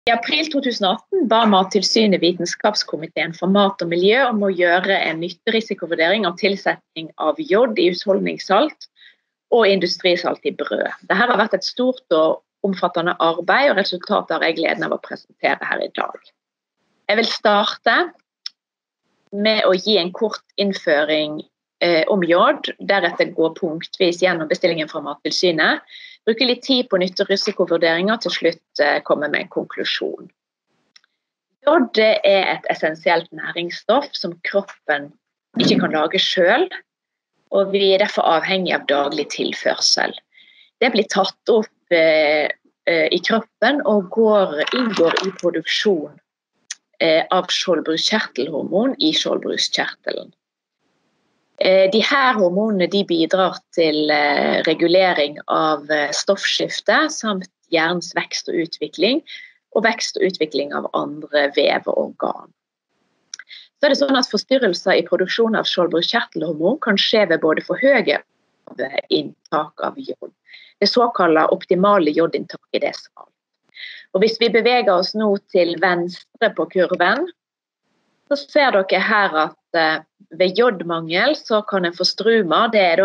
I april 2018 ba Mattilsynet Vitenskapskomiteen for mat og miljø om å gjøre en nytterisikovurdering av tilsetning av jod i husholdningssalt og industrisalt i brød. Dette har vært et stort og omfattende arbeid, og resultatet har jeg gleden av å presentere her i dag. Jeg vil starte med å gi en kort innføring om jod, deretter gå punktvis gjennom bestillingen fra Mattilsynet, bruke litt tid på nytterisikovurderinger, til slutt komme med en konklusjon. Jod er et essensielt næringsstoff som kroppen ikke kan lage selv, og vi er derfor avhengig av daglig tilførsel. Det blir tatt opp i kroppen og inngår i produksjon av skjoldbruskkjertelhormon i skjoldbruskkjertelen. De her hormonene bidrar til regulering av stoffskifte samt hjernens vekst og utvikling av andre vev og organ. Så er det sånn at forstyrrelser i produksjon av skjoldbruskkjertelhormon kan skje ved både for høye inntak av jod. Det såkalte optimale jodinntaket er smalt. Og hvis vi beveger oss nå til venstre på kurven, så ser dere her at ved jodmangel så kan en få struma. Det er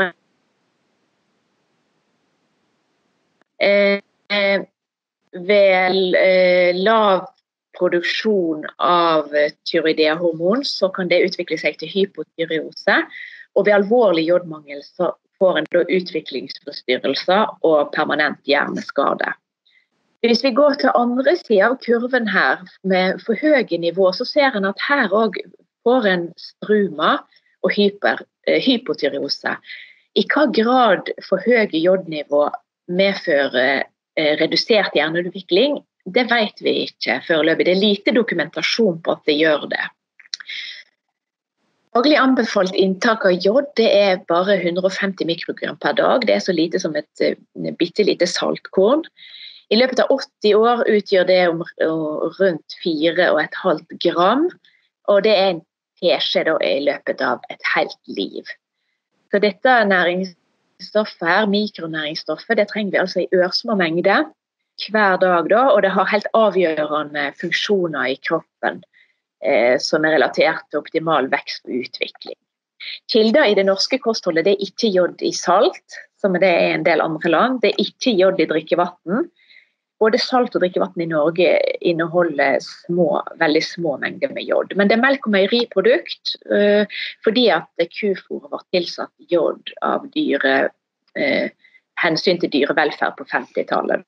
da ved lav produksjon av tyroidehormon så kan det utvikle seg til hypotyreose, og ved alvorlig jodmangel så får en da utviklingsforstyrrelser og permanent hjerneskade. Hvis vi går til andre siden av kurven her med for høye nivå, så ser en at her også får en struma og hypotyreose. I hva grad for høye jodnivå medfører redusert hjerneutvikling, det vet vi ikke foreløpig. Det er lite dokumentasjon på at det gjør det. Daglig anbefalt inntak av jod, det er bare 150 mikrogram per dag. Det er så lite som et bittelite saltkorn. I løpet av 80 år utgjør det rundt 4,5 gram, og det er en teskje i løpet av et helt liv. Så dette næringsstoffet her, mikronæringsstoffet, det trenger vi altså i ørsmå mengder hver dag da, og det har helt avgjørende funksjoner i kroppen som er relatert til optimal vekst og utvikling. Kilder i det norske kostholdet, det er ikke jod i salt, som det er i en del andre land. Det er ikke jod i drikkevann. Både salt og drikkevann i Norge inneholder veldig små mengder med jod. Men det er melk- og meieriprodukt, fordi at kufôret var tilsatt jod av hensyn til dyrevelferd på 50-tallet.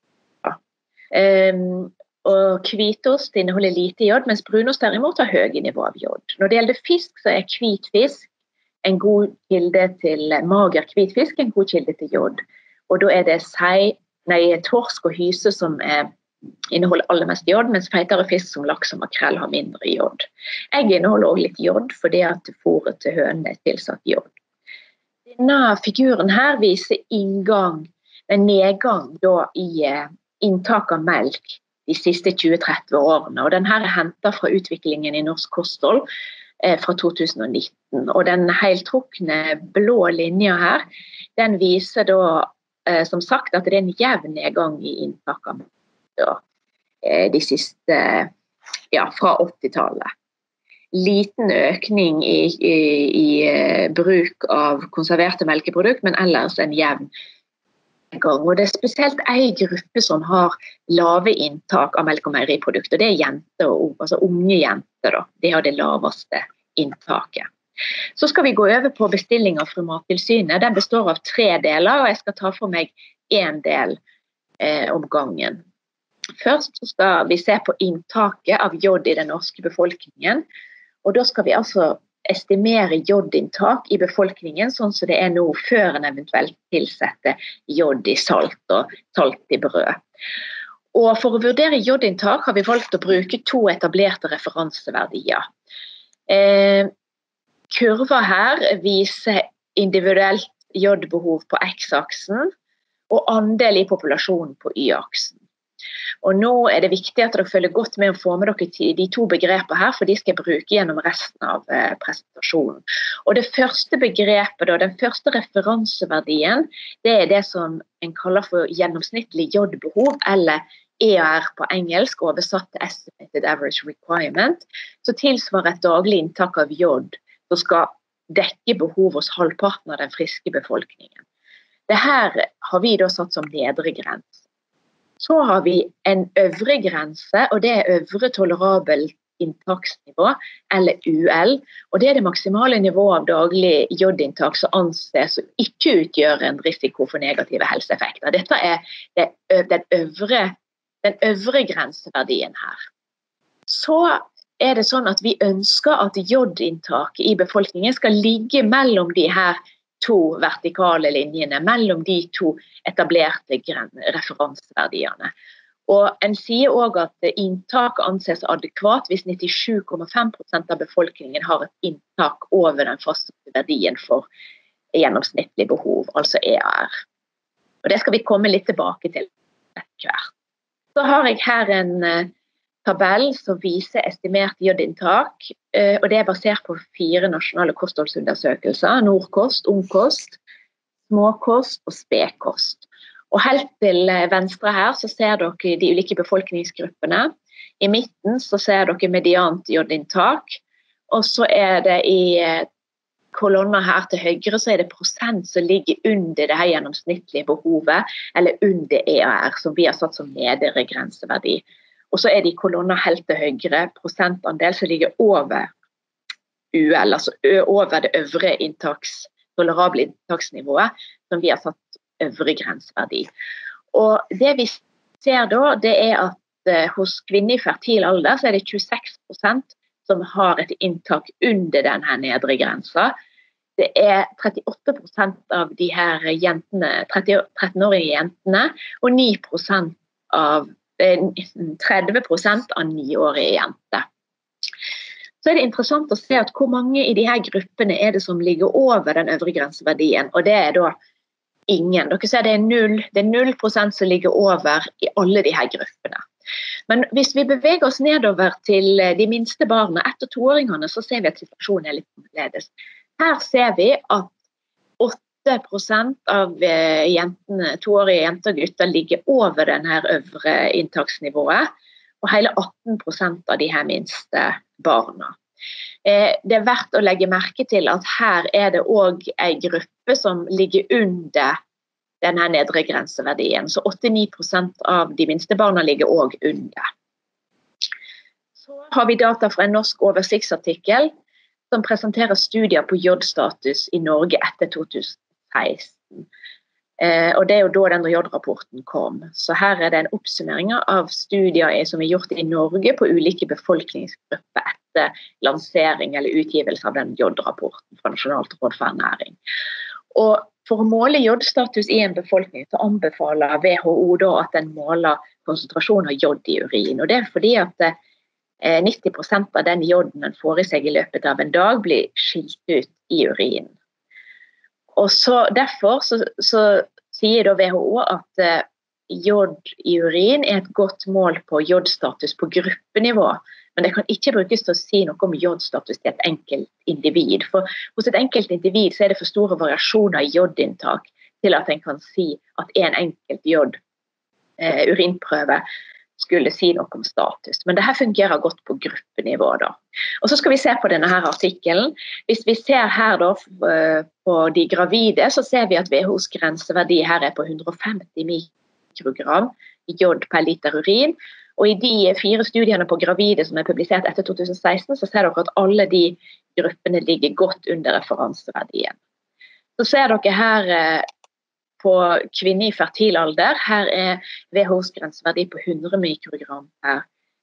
Og hvitost inneholder lite jod, mens brunost derimot har høye nivå av jod. Når det gjelder fisk, så er hvitfisk en god kilde til mager hvitfisk, en god kilde til jod. Og da er det torsk og hyse som inneholder aller mest jod, mens feitere fisk som laks og makrell har mindre jod. Egg inneholder også litt jod, fordi at fôret til hønene er tilsatt jod. Denne figuren her viser en nedgang da i inntak av melk de siste 20-30 årene, og denne er hentet fra utviklingen i norsk kosthold fra 2019. Og den heltrukne blå linja her, den viser da som sagt at det er en jevn nedgang i inntak av melk de siste, fra 80-tallet. Liten økning i bruk av konserverte melkeprodukt, men ellers en jevn gang. Og det er spesielt en gruppe som har lave inntak av melk- og meieriprodukter. Det er jenter, altså unge jenter da. De har det laveste inntaket. Så skal vi gå over på bestillinger fra Mattilsynet. Den består av 3 deler, og jeg skal ta for meg en del om gangen. Først skal vi se på inntaket av jod i den norske befolkningen, og da skal vi altså estimere jodinntak i befolkningen, sånn som det er nå, før en eventuelt tilsetter jod i salt og salt i brød. Og for å vurdere jodinntak har vi valgt å bruke 2 etablerte referanseverdier. Kurva her viser individuelt jodbehov på X-aksen og andel i populasjonen på Y-aksen. Og nå er det viktig at dere følger godt med å få med dere de 2 begrepene her, for de skal jeg bruke gjennom resten av presentasjonen. Og det første begrepet, den første referanseverdien, det er det som en kaller for gjennomsnittlig jodbehov, eller EAR på engelsk, oversatt til Estimated Average Requirement, så tilsvarer et daglig inntak av jod som skal dekke behov hos halvparten av den friske befolkningen. Det her har vi da satt som nedre grense. Så har vi en øvre grense, og det er øvre tolerabel inntaksnivå, eller UL, og det er det maksimale nivået av daglig jodinntak som anses å ikke utgjøre en risiko for negative helseeffekter. Dette er den øvre grenseverdien her. Så er det sånn at vi ønsker at jodinntaket i befolkningen skal ligge mellom de her to vertikale linjene, mellom de to etablerte referanseverdiene. Og en sier også at inntaket anses adekvat hvis 97,5% av befolkningen har et inntak over den faste verdien for gjennomsnittlig behov, altså EAR. Og det skal vi komme litt tilbake til etter hvert. Så har jeg her en tabell som viser estimert jodinntak, og det er basert på 4 nasjonale kostholdsundersøkelser, nordkost, ungkost, småkost og spekkost. Og helt til venstre her så ser dere de ulike befolkningsgruppene. I midten så ser dere mediant jodinntak, og så er det i kolonner her til høyre så er det prosent som ligger under det her gjennomsnittlige behovet, eller under EAR, som vi har satt som nedre grenseverdi. Og så er det i kolonner helt til høyre prosentandel som ligger over UL, altså over det øvre tolerable inntaksnivået, som vi har satt øvre grenseverdi. Og det vi ser da, det er at hos kvinner i fertil alder så er det 26% som har et inntak under denne nedre grensa. Det er 38% av de her jentene, 13-årige jentene, og 30% av 9-årige jenter. Så er det interessant å se at hvor mange i de her gruppene er det som ligger over den øvre grenseverdien, og det er da ingen. Dere ser det er 0% som ligger over i alle de her gruppene. Men hvis vi beveger oss nedover til de minste barna, 1- og 2-åringene, så ser vi at situasjonen er litt annerledes. Her ser vi at 8% av jentene, 2-årige jenter og gutter ligger over denne øvre inntaksnivået, og hele 18% av de her minste barna. Det er verdt å legge merke til at her er det også en gruppe som ligger under denne nedre grenseverdien, så 89% av de minste barna ligger også under. Så har vi data fra en norsk oversiktsartikkel som presenterer studier på jodstatus i Norge etter 2016. Og det er jo da denne jodrapporten kom. Så her er det en oppsummering av studier som er gjort i Norge på ulike befolkningsgrupper etter lansering eller utgivelse av den jodrapporten fra Nasjonalt råd for ernæring. Og for å måle jodstatus i en befolkning så anbefaler WHO da at den måler konsentrasjon av jod i urin. Og det er fordi at 90% av den joden den får i seg i løpet av en dag blir skilt ut i urinen. Og så derfor så sier da WHO at jod i urin er et godt mål på jodstatus på gruppenivå, men det kan ikke brukes til å si noe om jodstatus til et enkelt individ. For hos et enkelt individ så er det for store variasjoner i jodinntak til at en kan si at en enkelt urinprøve skulle si noe om status. Men dette fungerer godt på gruppenivå da. Og så skal vi se på denne her artikkelen. Hvis vi ser her da på de gravide, så ser vi at WHOs grenseverdi her er på 150 mikrogram jod per liter urin. Og i de 4 studiene på gravide som er publisert etter 2016, så ser dere at alle de gruppene ligger godt under referanseverdien. Så ser dere her på kvinner i fertil alder. Her er WHOs grenseverdi på 100 mikrogram per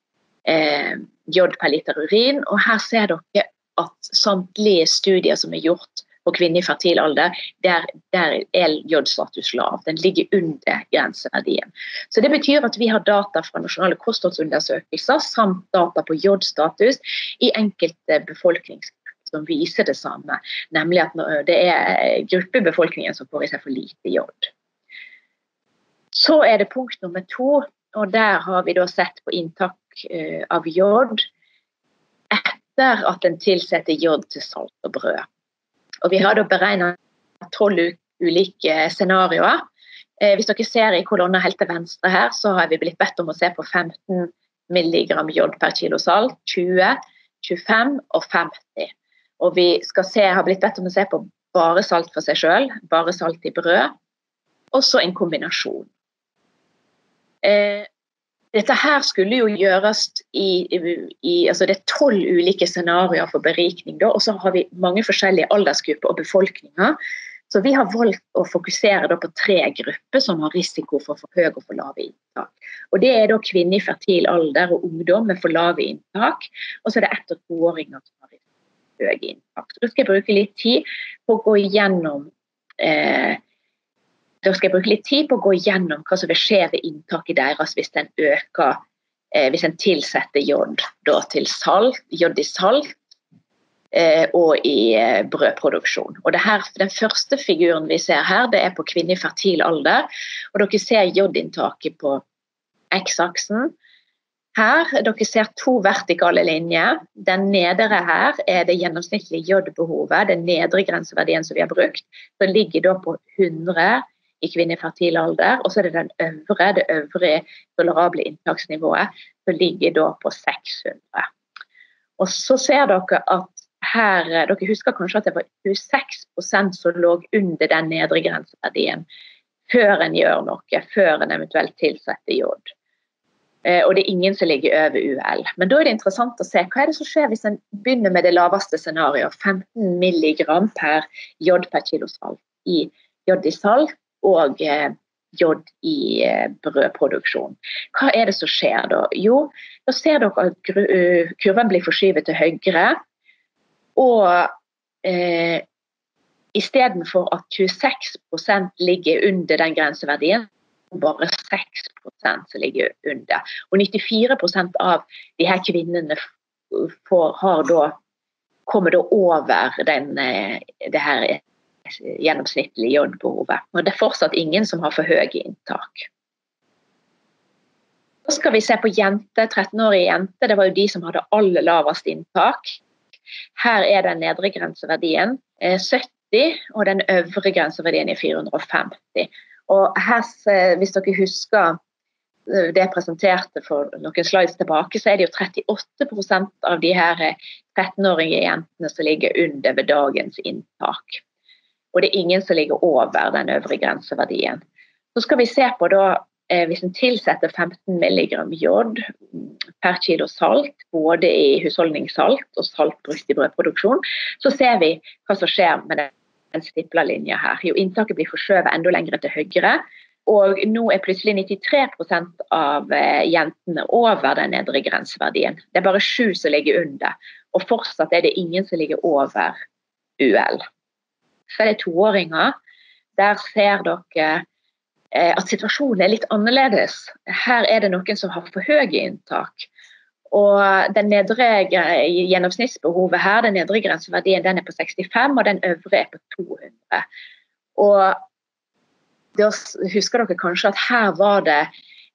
jod per liter urin, og her ser dere at samtlige studier som er gjort på kvinner i fertil alder, der er jodstatus lav. Den ligger under grenseverdien. Så det betyr at vi har data fra nasjonale kostholdsundersøkelser samt data på jodstatus i enkelte befolkningsgrupper som viser det samme, nemlig at det er gruppebefolkningen som får i seg for lite jod. Så er det punkt nummer 2, og der har vi da sett på inntak av jod etter at en tilsetter jod til salt og brød. Og vi har da beregnet 12 ulike scenarioer Hvis dere ser i kolonnen helt til venstre her, så har vi blitt bedt om å se på 15 milligram jod per kilo salt, 20, 25 og 50. Og vi har blitt bedt om å se på bare salt for seg selv, bare salt i brød, og så en kombinasjon. Dette her skulle jo gjøres altså det 12 ulike scenarier for berikning, og så har vi mange forskjellige aldersgrupper og befolkninger, så vi har valgt å fokusere på 3 grupper som har risiko for for høy og for lave inntak. Og det da kvinner i fertil alder og ungdom med for lave inntak, og så det 1- og 2-åringer som har høy inntak. Så da skal jeg bruke litt tid på å gå igjennom hva som vil skje ved inntaket deres hvis den øker, hvis den tilsetter jod til salt, jod i salt og i brødproduksjon. Og den første figuren vi ser her, det på kvinner i fertil alder, og dere ser jodinntaket på X-aksen. Her, dere ser 2 vertikale linjer. Den nedre her det gjennomsnittlige jodbehovet, den nedre grenseverdien som vi har brukt, som ligger da på 100 i kvinner i fertil alder, og så det øvre tolerable inntaksnivået, som ligger da på 600. Og så ser dere at her, dere husker kanskje at det var 26% som lå under den nedre grenseverdien, før en gjør noe, før en eventuelt tilsetter jod. Og det ingen som ligger over UL. Men da det interessant å se, hva det som skjer hvis en begynner med det laveste scenariet, 15 milligram per jod per kilo salt, jod i salt og jod i brødproduksjon. Hva det som skjer da? Jo, da ser dere at kurven blir forskyvet til høyre, og i stedet for at 26% ligger under den grenseverdien, bare 6% som ligger under. Og 94% av de her kvinnene kommer da over det her gjennomsnittlige jodbehovet. Og det fortsatt ingen som har for høye inntak. Så skal vi se på jenter, 13-årige jenter, det var jo de som hadde aller lavest inntak. Her den nedre grenseverdien 70, og den øvre grenseverdien 450. Og her, hvis dere husker det jeg presenterte for noen slides tilbake, så det jo 38% av de her 13-årige jentene som ligger under ved dagens inntak. Og det ingen som ligger over den øvre grenseverdien. Så skal vi se på da, hvis en tilsetter 15 milligram jod per kilo salt, både i husholdningssalt og salt brukt i brødproduksjon, så ser vi hva som skjer med den stipla linja her. Jo, inntaket blir forskjøvet enda lenger til høyre, og nå plutselig 93% av jentene over den nedre grenseverdien. Det bare 7 som ligger under, og fortsatt det ingen som ligger over UL. Så det 2-åringer, der ser dere at situasjonen litt annerledes. Her det noen som har for høye inntak, og den nedre gjennomsnittsbehovet her, den nedre grenseverdien, den på 65, og den øvre på 200. Og da husker dere kanskje at her var det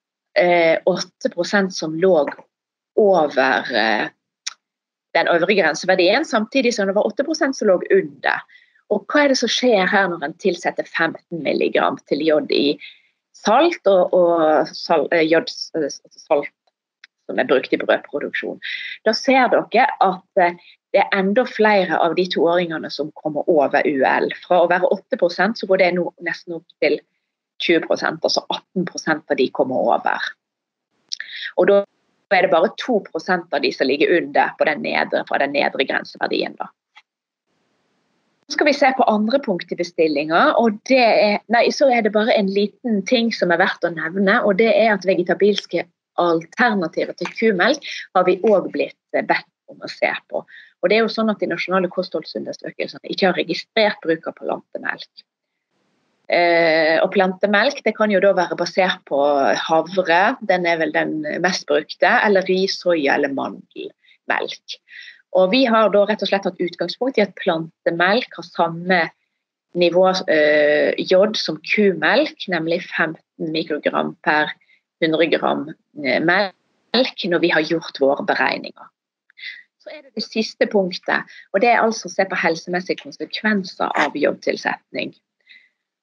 8% som lå over den øvre grenseverdien, samtidig som det var 8% som lå under. Og hva det som skjer her når en tilsetter 15 milligram til jod i salt og jod salt som brukt i brødproduksjon? Da ser dere at det enda flere av de 2-åringene som kommer over UL. Fra å være 8% så går det nå nesten opp til 20%, altså 18% av de kommer over. Og da det bare 2% av de som ligger under på fra den nedre grenseverdien da. Så skal vi se på andre punkt i bestillinger, og så det bare en liten ting som verdt å nevne, og det at vegetabilske alternativer til kumelk har vi også blitt bedt om å se på. Og det jo sånn at de nasjonale kostholdsundersøkelsene ikke har registrert bruk av plantemelk. Og plantemelk, det kan jo da være basert på havre, den vel den mest brukte, eller ris, soja eller mandelmelk. Og vi har da rett og slett hatt utgangspunkt i at plantemelk har samme nivå jod som kumelk, nemlig 15 mikrogram per 100 gram melk når vi har gjort våre beregninger. Så det siste punktet, og det altså å se på helsemessige konsekvenser av jodtilsetning.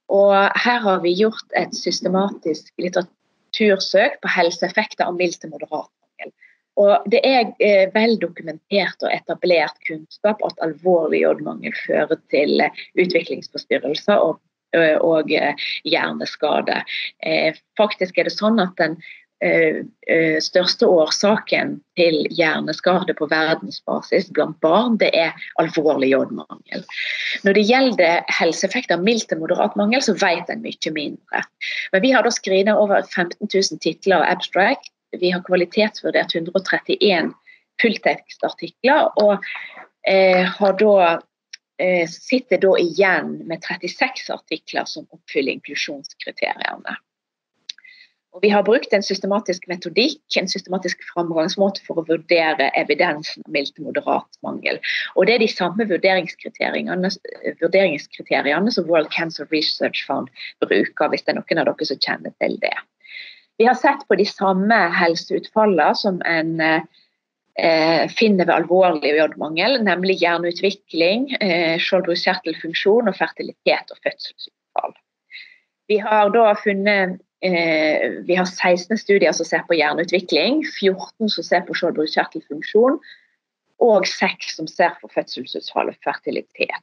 Og her har vi gjort et systematisk litteratursøk på helseeffekter av mild til moderat mangel. Og det vel dokumentert og etablert kunnskap at alvorlig jodmangel fører til utviklingsforstyrrelser og hjerneskade. Faktisk det sånn at den største årsaken til hjerneskade på verdensbasis blant barn, det alvorlig jodmangel. Når det gjelder helseeffekter av mild til moderat mangel, så vet en mye mindre. Men vi har da screenet over 15 000 titler og abstract. Vi har kvalitetsvurdert 131 fulltekstartikler, og sitter da igjen med 36 artikler som oppfyller inklusjonskriteriene. Og vi har brukt en systematisk metodikk, en systematisk framgangsmåte for å vurdere evidensen av mild til moderat mangel. Og det de samme vurderingskriteriene som World Cancer Research Fund bruker, hvis det noen av dere som kjenner til det. Vi har sett på de samme helseutfallene som en finner ved alvorlig jodmangel, nemlig hjerneutvikling, skjoldbruskkjertelfunksjon og fertilitet og fødselsutfall. Vi har da vi har 16 studier som ser på hjerneutvikling, 14 som ser på skjoldbruskkjertelfunksjon, og 6 som ser på fødselsutfall og fertilitet.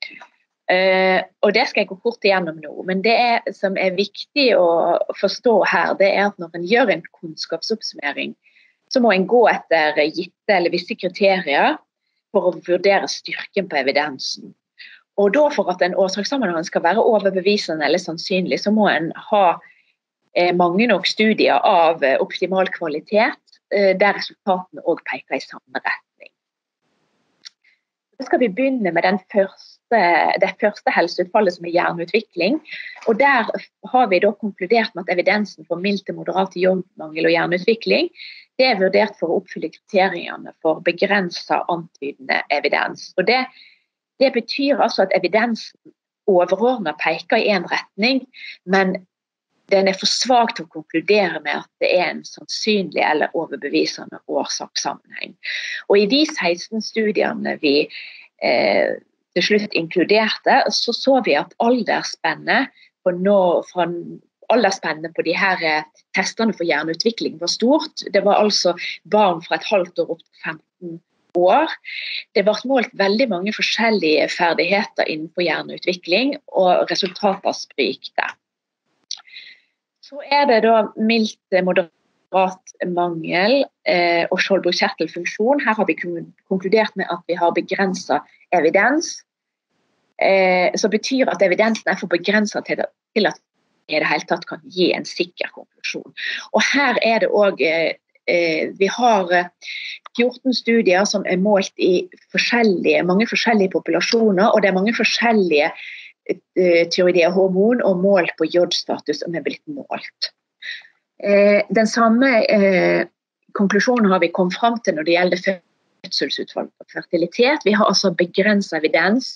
Og det skal jeg gå kort igjennom nå, men det som viktig å forstå her, det at når en gjør en kunnskapsoppsummering, så må en gå etter gitte eller visse kriterier for å vurdere styrken på evidensen. Og da for at en årsakssammenheng skal være overbevisende eller sannsynlig, så må en ha mange nok studier av optimal kvalitet, der resultatene også peker i samme retning. Så skal vi begynne med det første helseutfallet som hjerneutvikling, og der har vi da konkludert med at evidensen for mild til moderat jodmangel og hjerneutvikling, det vurdert for å oppfylle kriteriene for begrenset antydende evidens. Og det betyr altså at evidensen overordnet peker i en retning, men den for svak til å konkludere med at det en sannsynlig eller overbevisende årsakssammenheng. Og i de 16 studiene vi til slutt inkluderte, så vi at aldersspennet på de her testene for hjerneutvikling var stort. Det var altså barn fra et halvt år opp til 15 år. Det ble målt veldig mange forskjellige ferdigheter innenfor hjerneutvikling, og resultater sprikte. Så det da mild moderat mangel og skjoldbruskkjertelfunksjon. Her har vi konkludert med at vi har begrenset evidens, som betyr at evidensen for begrenset til at vi i det hele tatt kan gi en sikker konklusjon. Og her det også, vi har 14 studier som målt i mange forskjellige populasjoner, og det mange forskjellige tyroidehormon og mål på jodstatus som blitt målt. Den samme konklusjonen har vi kommet frem til når det gjelder fødselsutfall og fertilitet. Vi har altså begrenset evidens,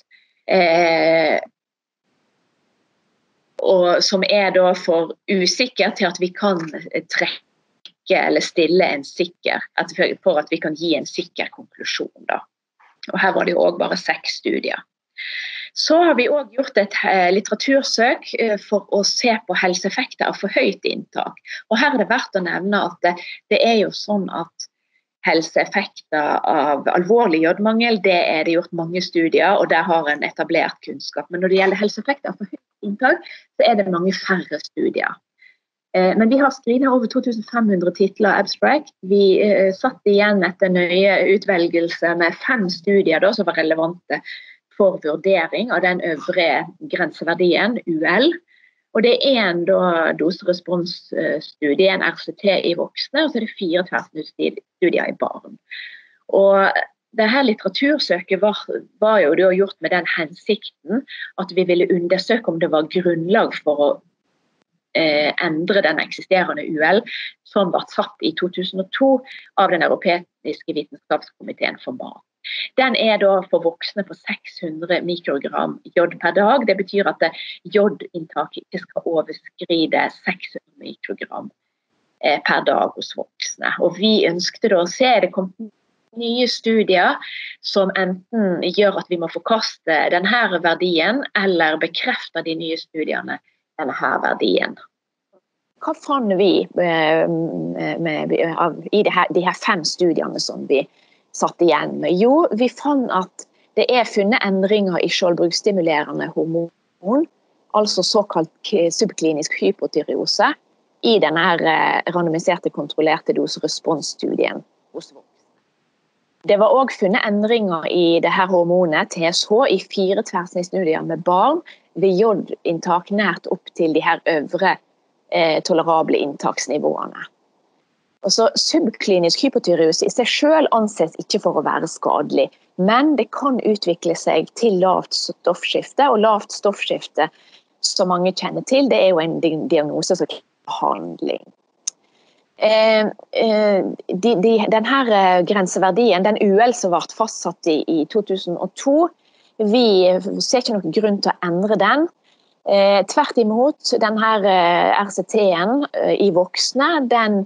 og som da for usikker til at vi kan trekke eller stille for at vi kan gi en sikker konklusjon. Da. Og her var det jo også bare 6 studier. Så har vi også gjort et litteratursøk for å se på helseeffekter av for høyt inntak. Og her det verdt å nevne at det jo sånn at helseeffekter av alvorlig jodmangel, det det gjort mange studier, og der har en etablert kunnskap. Men når det gjelder helseeffekter av for høyt inntak, så det mange færre studier. Men vi har screenet over 2500 titler abstract. Vi satt igjen etter nøye utvelgelse med 5 studier da, som var relevante for vurdering av den øvre grenseverdien, UL. Og det en doseresponsstudie, en RCT i voksne, og så det 4 tverrsnittstudier i barn. Og dette litteratursøket var jo da gjort med den hensikten at vi ville undersøke om det var grunnlag for å endre den eksisterende UL som ble satt i 2002 av den europeiske vitenskapskomiteen for mat. Den da for voksne på 600 mikrogram jod per dag. Det betyr at jodinntaket ikke skal overskride 600 mikrogram per dag hos voksne. Og vi ønsket da å se, det kom nye studier som enten gjør at vi må forkaste denne verdien, eller bekrefter de nye studiene denne verdien. Hva fant vi i de her 5 studiene som vi satt igjen med? Jo, vi fant at det funnet endringer i skjoldbrusstimulerende hormon, altså såkalt subklinisk hypotyreose, i denne randomiserte kontrollerte dose-responsstudien hos voksne. Det var også funnet endringer i dette hormonet, TSH, i 4 tverrsnittsstudier med barn ved jodinntak nært opp til de her øvre tolerable inntaksnivåene. Altså, subklinisk hypotyreose i seg selv anses ikke for å være skadelig, men det kan utvikle seg til lavt stoffskifte, og lavt stoffskifte, som mange kjenner til, det jo en diagnose som krever behandling. Denne grenseverdien, den UL som ble fastsatt i 2002, vi ser ikke noen grunn til å endre den. Tvert imot, denne RCT-en i voksne, den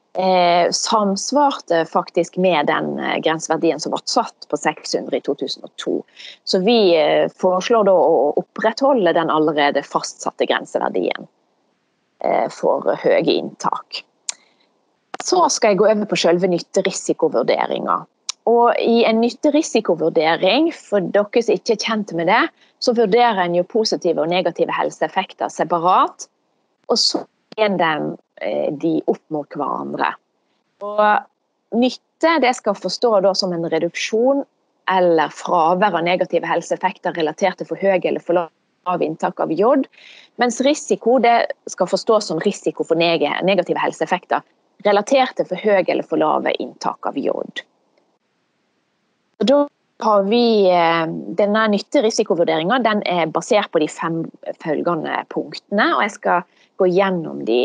samsvarte faktisk med den grenseverdien som ble satt på 600 i 2002. Så vi foreslår da å opprettholde den allerede fastsatte grenseverdien for høye inntak. Så skal jeg gå over på selve nytterisikovurderingen. Og i en nytterisikovurdering, for dere som ikke kjent med det, så vurderer en jo positive og negative helseeffekter separat, og så de opp mot hverandre. Og nytte, det skal forstå da som en reduksjon eller fravær av negative helseeffekter relatert til for høy eller for lav inntak av jod, mens risiko, det skal forstås som risiko for negative helseeffekter relatert til for høy eller for lave inntak av jod. Og da har vi denne nytterisikovurderingen, den basert på de 5 følgende punktene, og jeg skal gå gjennom de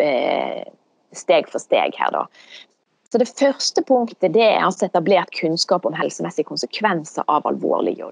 steg for steg her da. Så det første punktet, det altså etablert kunnskap om helsemessige konsekvenser av alvorlig jod.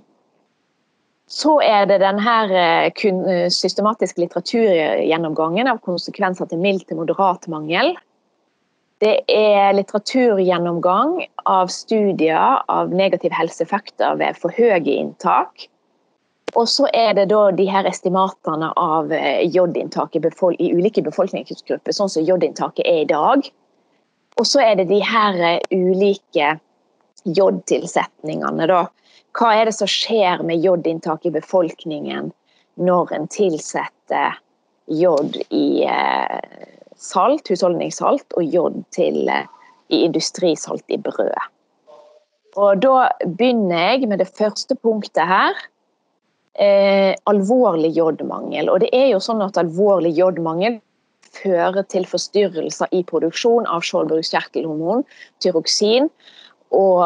Så det denne systematiske litteraturgjennomgangen av konsekvenser til mild til moderat mangel. Det litteraturgjennomgang av studier av negative helseeffekter ved for høye inntak. Og så det da de her estimaterne av jodinntak i ulike befolkningsgrupper, sånn som jodinntaket i dag. Og så det de her ulike jodtilsetningene da. Hva det som skjer med jodinntak i befolkningen når en tilsetter jod i salt, husholdningssalt, og jod i industrisalt i brød. Og da begynner jeg med det første punktet her. Alvorlig jodmangel. Og det jo sånn at alvorlig jodmangel fører til forstyrrelser i produksjon av skjoldbruskkjertelhormon, tyroksin, og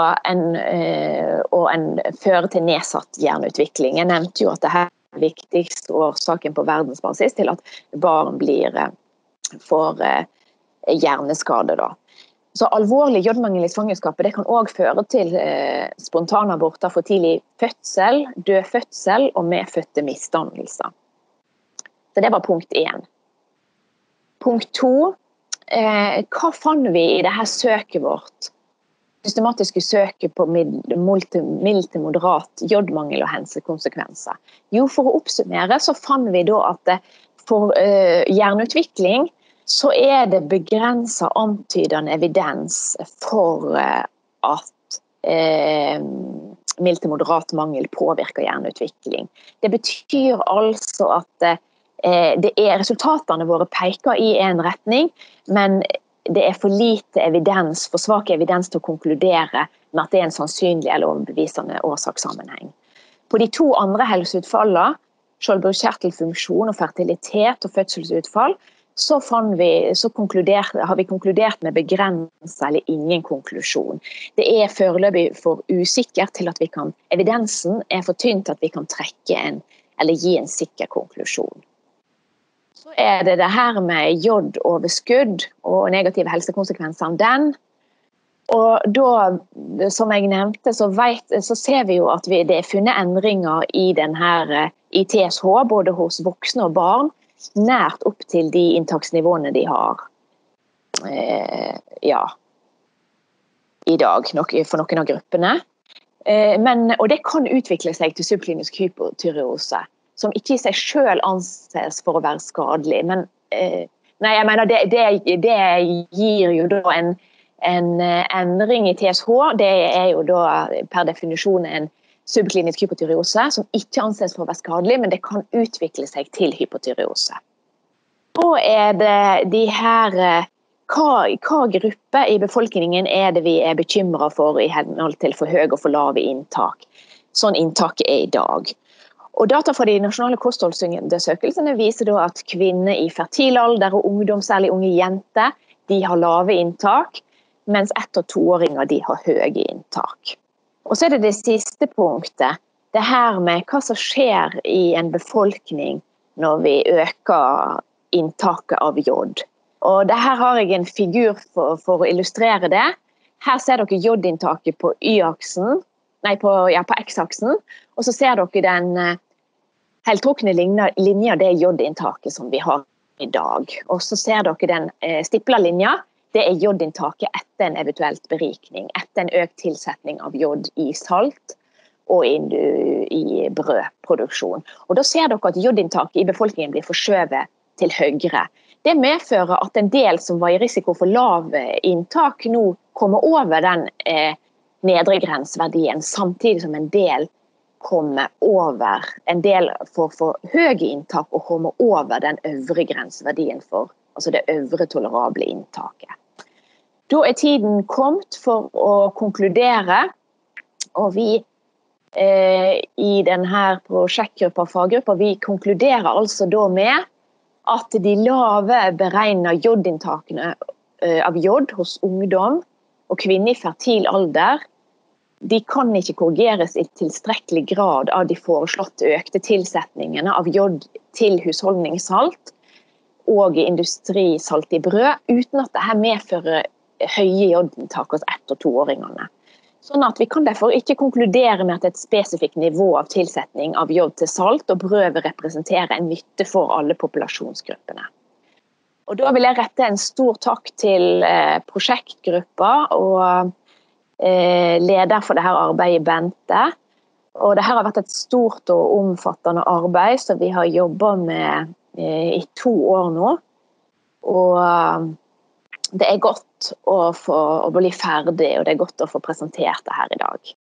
en fører til nedsatt hjerneutvikling. Jeg nevnte jo at det her viktigste årsaken på verdensbasis til at barn får hjerneskade da. Så alvorlig jodmangel i svangerskapet, det kan også føre til spontanaborter for tidlig fødsel, død fødsel og medfødte misdannelser. Så det var punkt 1. Punkt 2, hva fant vi i dette søket vårt? Systematiske søket på mild til moderat jodmangel og helsekonsekvenser. Jo, for å oppsummere så fant vi da at for hjerneutvikling så det begrenset antydende evidens for at mild til moderat mangel påvirker hjerneutvikling. Det betyr altså at resultatene våre peker i en retning, men det for lite evidens, for svak evidens til å konkludere med at det en sannsynlig eller overbevisende årsakssammenheng. På de 2 andre helseutfallene, skjoldbruskkjertelfunksjon og fertilitet og fødselsutfall, så har vi konkludert med begrenset eller ingen konklusjon. Det foreløpig for usikkert til at evidensen for tynn til at vi kan trekke eller gi en sikker konklusjon. Så det her med jodoverskudd og negative helsekonsekvenser av den. Og da, som jeg nevnte, så ser vi jo at det funnet endringer i TSH, både hos voksne og barn, nært opp til de inntaksnivåene de har. Ja. i dag for noen av gruppene. Og det kan utvikle seg til subklinisk hypotyreose, som ikke i seg selv anses for å være skadelig. Men jeg mener det gir jo da en endring i TSH. Det jo da per definisjon en subklinisk hypotyreose, som ikke anses for å være skadelig, men det kan utvikle seg til hypotyreose. Da det de her hva gruppe i befolkningen det vi bekymret for i henhold til for høy og for lave inntak. Sånn inntaket i dag. Og data fra de nasjonale kostholdsundersøkelsene viser da at kvinner i fertil alder og ungdom, særlig unge jenter, de har lave inntak, mens 1- og 2-åringer de har høye inntak. Og så det siste punktet, det her med hva som skjer i en befolkning når vi øker inntaket av jod. Og her har jeg en figur for å illustrere det. Her ser dere jodinntaket på på X-aksen, og så ser dere den heltrukne linja, det jodinntaket som vi har i dag. Og så ser dere den stipla linja, det jodinntaket etter en eventuelt berikning, etter en økt tilsetning av jod i salt og i brødproduksjon. Og da ser dere at jodinntaket i befolkningen blir forskjøvet til høyre. Det medfører at en del som var i risiko for lav inntak nå kommer over den nedre grenseverdien, samtidig som en del kommer over, en del får for høye inntak og kommer over den øvre grenseverdien altså det øvre tolerable inntaket. Da tiden kommet for å konkludere, og vi i denne prosjektgruppa og faggruppa, vi konkluderer altså da med at de lave beregner jodinntakene av jod hos ungdom og kvinner i fertil alder, de kan ikke korrigeres i tilstrekkelig grad av de foreslåtte økte tilsetningene av jod til husholdningssalt og industrisalt i brød, uten at dette medfører høye jodinntak hos 1- og 2-åringene. Sånn at vi kan derfor ikke konkludere med at et spesifikt nivå av tilsetning av jod til salt og brød vil representere en nytte for alle populasjonsgruppene. Og da vil jeg rette en stor takk til prosjektgruppa og leder for dette arbeidet, Bente. Og dette har vært et stort og omfattende arbeid som vi har jobbet med i 2 år nå. Og det godt å bli ferdig, og det godt å få presentert det her i dag.